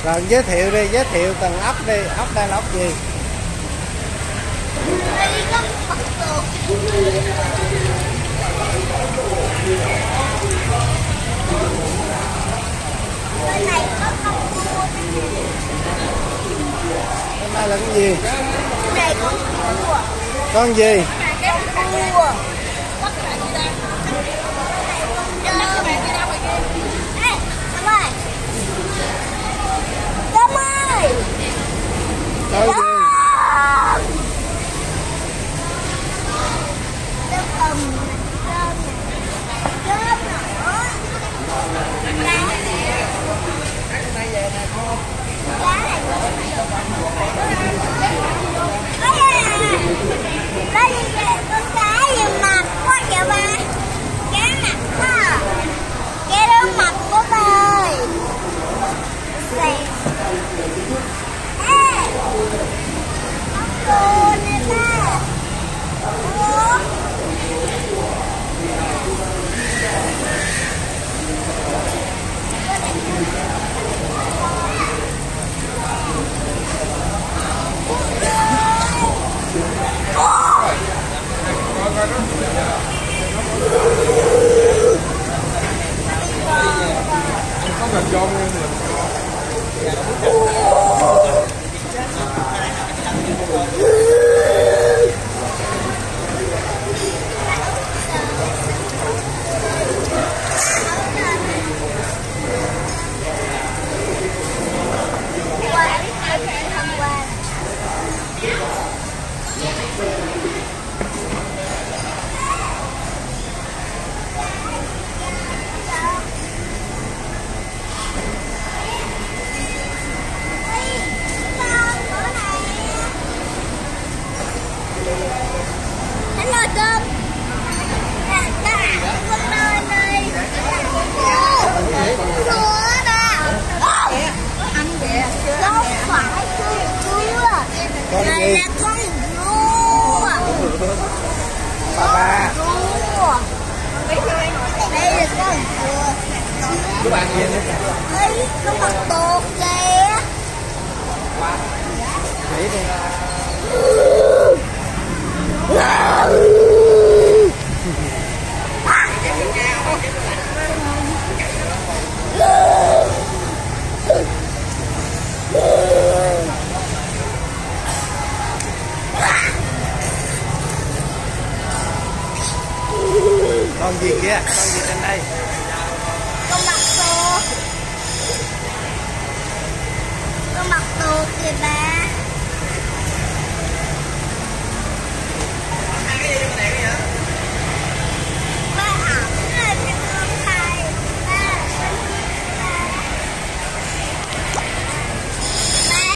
Rồi giới thiệu đi, giới thiệu từng ốc đi, ốc đây là ốc gì? Đây có Phật tượng. Bên này có con cua. Bên đây là cái gì? Bên này có cua. Con gì? Cua. Con gì? Không cần cho luôn Đây là con rùa. Ba. Đây là con rùa. Các bạn nhìn đi. Ê, nó mặc tuột kìa. Nghĩ đi. Con gì kia? Con gì trên đây? Con mặc tuột kìa bà.